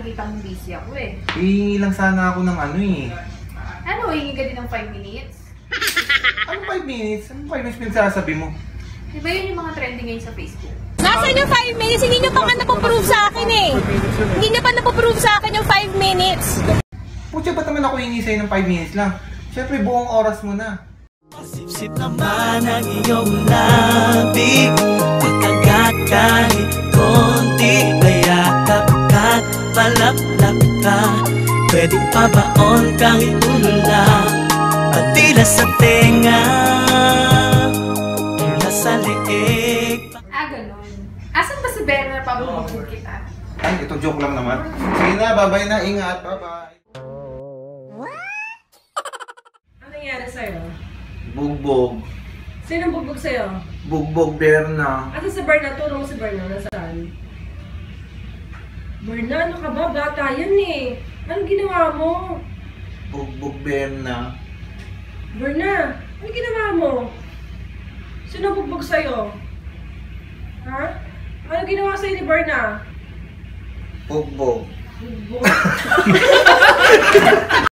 nakita mong busy ako eh. Hihingi lang sana ako ng ano eh. Ano, hingi ka din ng 5 minutes? Ano 5 minutes? Ano 5 minutes pinagsasabi mo? Di ba yun yung mga trending ngayon sa Facebook? Nasaan yung 5 minutes? Hindi nyo pa nga napoprove sa akin eh. Hindi nyo pa napoprove sa akin yung 5 minutes. Pucha, ba't naman ako hingi sa'yo ng 5 minutes lang? Siyempre, buong oras mo na. Sip-sip naman ang iyong labi, pagkagat kahit konti, mayakap ka't palaplap ka. Pwedeng pabaon kahit ulo lang, at tila sa tenga, tila sa leeg. Ganon. Asan ba si Berna pa bumubog kita? Ay, ito joke lang naman. Sige na, bye-bye na. Ingat, bye-bye. Ano nangyari sa'yo? Bugbog. Sinong bugbog sa'yo? Bugbog, Berna. Asa si Berna? Turo mo si Berna. Nasaan? Berna, ano ka ba? Bata yan eh. Anong ginawa mo? Bugbog, Berna. Berna, anong ginawa mo? Sino bugbog sa'yo? Ha? Ano ginawa sa'yo ni Berna? Bugbog. Bugbog?